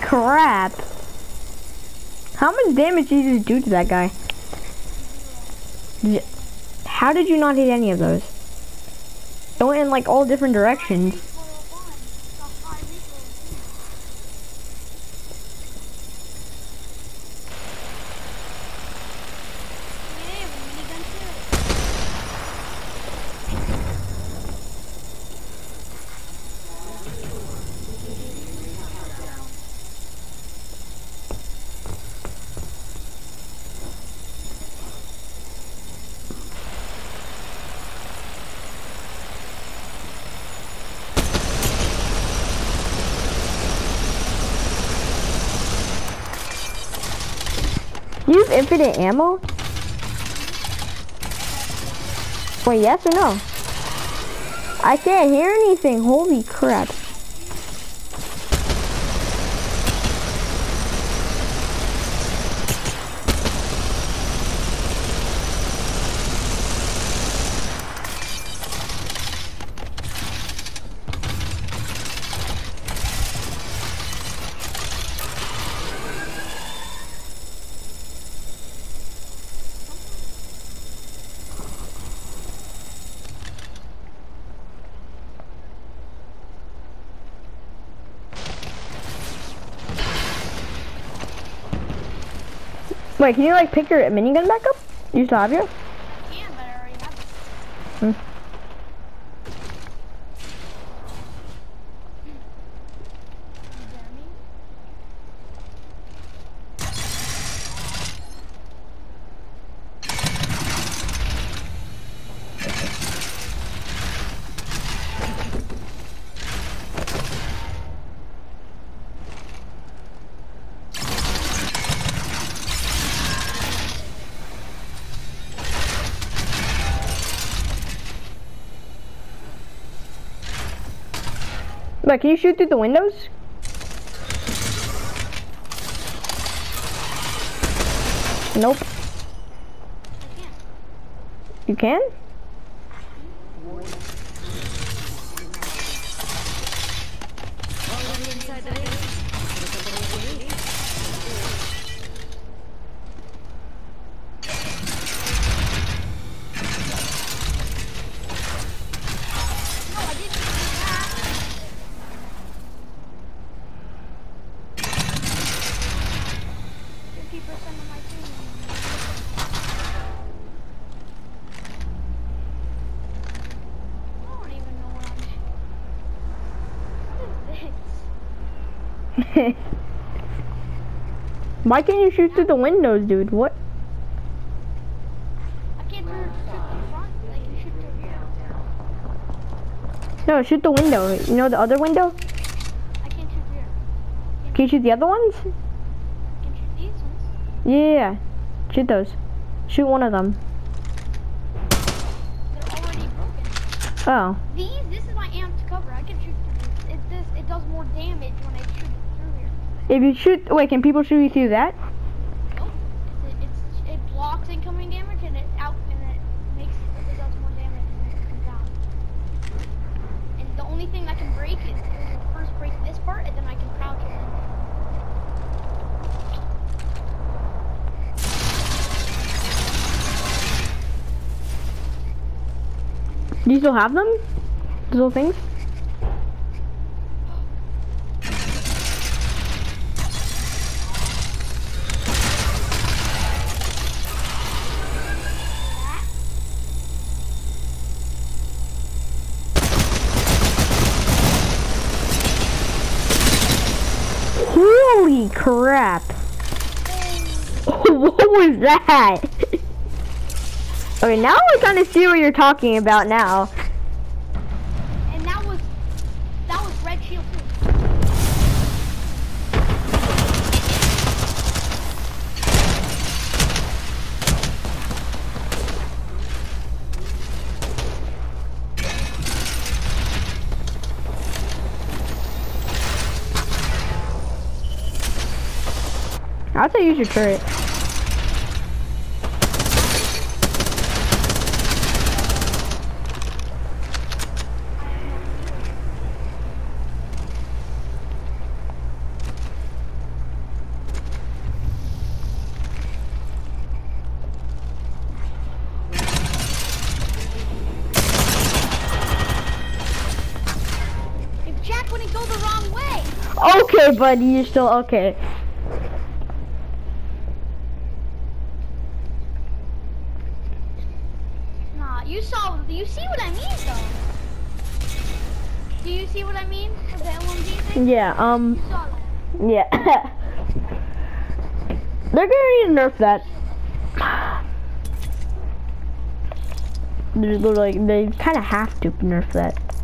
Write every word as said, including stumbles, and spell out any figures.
crap. How much damage did you just do to that guy? Did you, how did you not hit any of those? It went in like all different directions. You have infinite ammo? Wait, yes or no? I can't hear anything. Holy crap. Wait, can you like pick your minigun back up? You still have yours? I can, but I already have it. Hmm. Wait, can you shoot through the windows? Nope. I can. You can? Why can't you shoot through the windows, dude? What? I can't shoot the front, like you shoot through here. No, shoot the window. You know the other window? I can't shoot here. Can't Can you shoot the other ones? I can shoot these ones. Yeah, yeah, yeah. Shoot those. Shoot one of them. They're already broken. Oh. These, this is my amped cover. I can shoot through these. It does, it does more damage when I shoot it through here. If you shoot, wait, can people shoot you through that? Nope. It, it's, it blocks incoming damage and it out and it makes it does more damage and makes it come down. And the only thing that can break is it will first break this part and then I can crouch and then. Do you still have them? Those little things? Holy crap! What was that? Okay, now I kind of see what you're talking about now. And that was that was red shield too. I'd say use your turret. okay, buddy, you're still okay. Nah, you saw. You see what I mean, though. Do you see what I mean with the L M G thing? Yeah. Um. You saw that. Yeah. They're gonna need to nerf that. They're like they kind of have to nerf that.